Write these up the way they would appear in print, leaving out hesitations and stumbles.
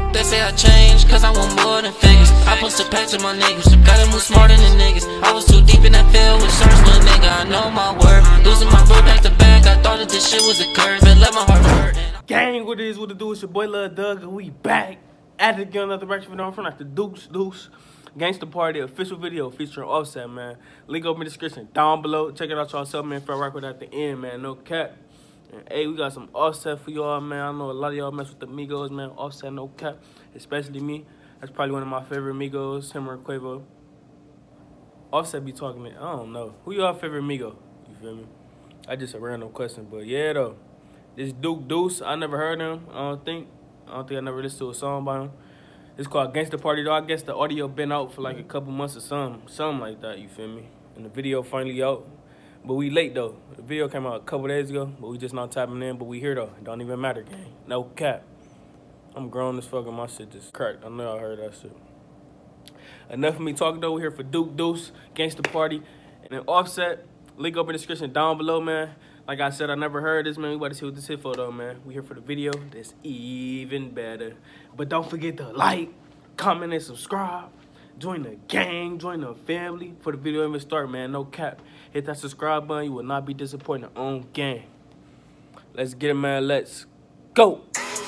They say I changed, cause I want more than figures. I posted packs with my niggas, gotta move smarter than niggas. I was too deep in that field with search, little nigga, I know my word. Losing my bro back to back, I thought that this shit was a curse, but let my heart hurt. Gang, what it is, what it do, it's your boy Lil Doug, and we back at it again, another reaction video from like the Deuce Gangsta Party official video featuring Offset, man. Link up in the description down below. Check it out yourself, man. For a record at the end, man. No cap. And hey, we got some Offset for y'all, man. I know a lot of y'all mess with the Migos, man. Offset, no cap. Especially me. That's probably one of my favorite Migos, him or Quavo. Offset be talking to, I don't know. Who y'all favorite Migo? You feel me? That's just a random question, but yeah, though. This Duke Deuce, I never heard him. I don't think I never listened to a song by him. It's called Gangsta Party, though. I guess the audio been out for like a couple months or something like that, you feel me? And the video finally out. But we late, though. The video came out a couple days ago, but we just not tapping in. But we here, though. It don't even matter, gang. No cap. I'm grown as fuck and my shit just cracked. I know y'all heard that shit. Enough of me talking, though. We're here for Duke Deuce, Gangsta Party, and then Offset. Link up in the description down below, man. Like I said, I never heard this, man. We about to see what this hit for, though, man. We here for the video that's even better. But don't forget to like, comment, and subscribe. Join the gang, join the family. For the video even start, man, no cap. Hit that subscribe button. You will not be disappointed on gang. Let's get it, man. Let's go.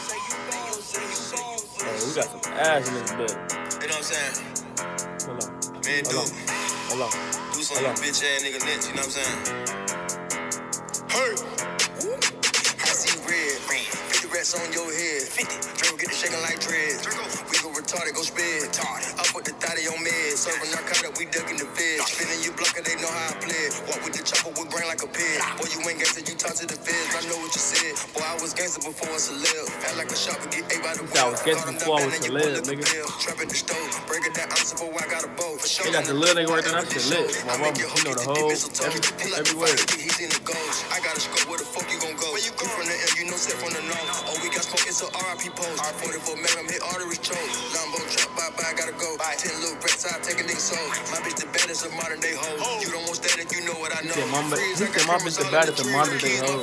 Oh, we got some ass in this bit. You know what I'm saying? Hold on. Man, Hold on. do some bitch ass nigga next, you know what I'm saying? Hey! I see red, 50 rats on your head. 50. Draco get the shaking like dreads. We go retarded, go spit. I put the thotty on meds. Serving narcotic, we ducking the feds. Spinning you blocker, they know how I play. Walk with the chopper with brain like a pig. Boy, you ain't gangster, you talk to the feds. I know what you said. Boy, I was gangster before I was a celeb. Act like a shopper, get ate by the wheel. I was gangster before I was a celeb, nigga. Trap at the stove, break it down, I'm before I got a bow. For sure. They got the little nigga right there, that shit lit. My mama, you know the whole, every word. I got a scope, where the fuck you gon' go? Where you go from the M, you know set from the north. Oh, we got smoke, it's a RIP pose. 44 Magnum, hit arteries choke. Lambo trap, bye, gotta go. 10 little rats, I take a nigga soul. My bitch the baddest of modern day hoes. You don't want static, you know what I know. He said my bitch the baddest of modern day hoes.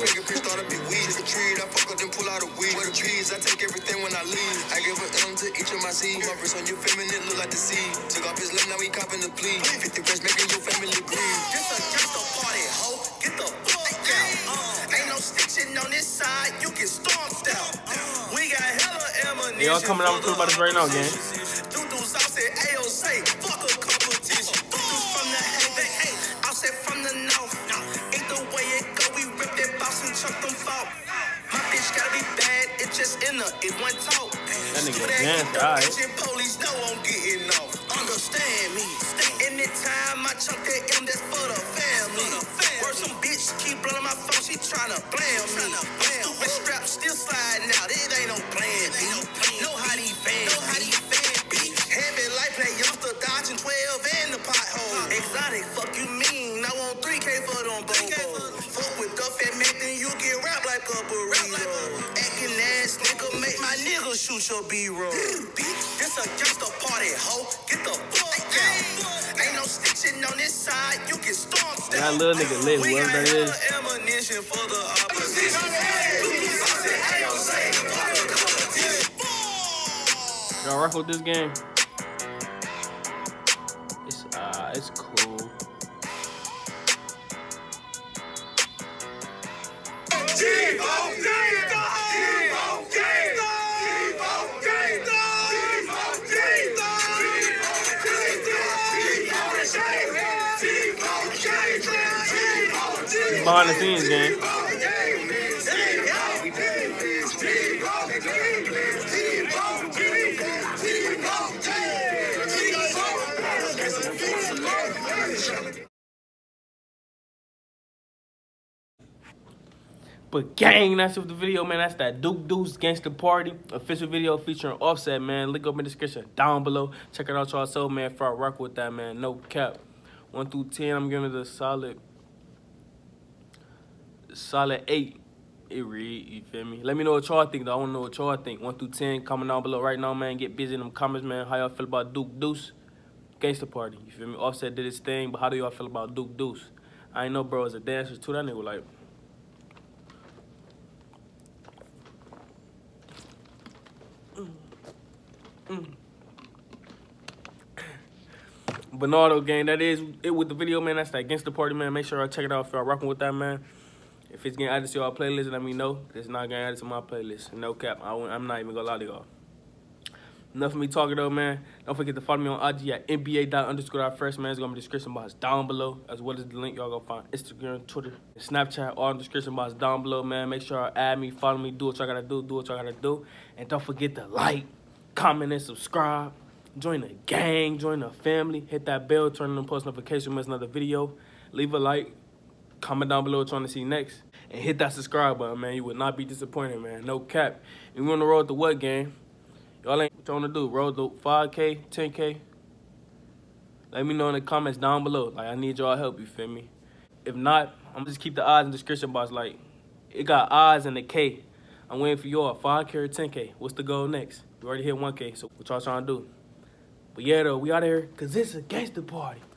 I fuck up, then pull out a weed. With the trees, I take everything when I leave. I give an M to each of my seeds. My wrist on your feminine, look like the sea. Took off his limb, now we copping the plea. 50 rest, making your family breathe. This a gangsta party, ho. Get the fuck out. Ain't no stitching on this side, you get stomped out. We got hella ammunition. Y'all coming out with about this right now, gang. Doo-doo's outside AOC, fuck a competition. Doo-doo's from the heaven, outside from the north. Ain't the way it go, we rip that box and chuck them fall. My bitch gotta be bad, it just in her, it won't talk. That nigga dance, alright. Police know I'm getting off. Understand me. Anytime I chunk that M, that's for the family. Word some bitch keep blowing my phone, she tryna blame me. Stupid strap still sliding out, it ain't no plan B. Know how these fans be. Heavy life play youngster dodging 12 and the pothole. Exotic, fuck you mean? I want 3K for them bobos. Fuck with the fat man, then you get wrapped like a burrito. Acting ass nigga, make my nigga shoot your B-roll. This a gangsta party, ho. Get the fuck out. Ain't no stitching on this side, you get stomped out. That little nigga lit, whoever that is. Ammunition for the opposition. Y'all rock with this game? It's cool. Behind the scenes, gang. But gang, that's it with the video, man. That's that Duke Deuce Gangsta Party official video featuring Offset, man. Link up in the description down below. Check it out yourself, man. For I rock with that, man. No cap. 1 through 10, I'm giving it a solid 8. It read, you feel me? Let me know what y'all think, though. I want to know what y'all think. 1 through 10, comment down below right now, man. Get busy in them comments, man. How y'all feel about Duke Deuce Gangsta Party? You feel me? Offset did his thing, but how do y'all feel about Duke Deuce? I ain't know bro as a dancer too. That nigga like. Bernardo gang, that is it with the video, man. That's that Gangsta Party, man. Make sure y'all check it out if y'all rocking with that, man. If it's getting added to y'all playlist, let me know. If it's not getting added to my playlist. No cap. I'm not even gonna lie to y'all. Enough of me talking though, man. Don't forget to follow me on IG at NBA._fresh, man. It's gonna be in the description box down below, as well as the link y'all gonna find Instagram, Twitter, and Snapchat, all in the description box down below, man. Make sure y'all add me, follow me, do what y'all gotta do, what y'all gotta do. And don't forget to like, comment, and subscribe. Join the gang, join the family. Hit that bell, turn on post notifications, miss another video. Leave a like, comment down below what you want to see next. And hit that subscribe button, man. You would not be disappointed, man. No cap. And we on the road to what, gang? Y'all ain't what y'all want to do? Road to 5K, 10K? Let me know in the comments down below. Like, I need y'all help, you feel me? If not, I'm just keep the odds in the description box. Like, it got odds and a K. I'm waiting for y'all. 5K or 10K? What's the goal next? We already hit 1K, so what y'all trying to do? But yeah, though, we out of here because it's a gangster party.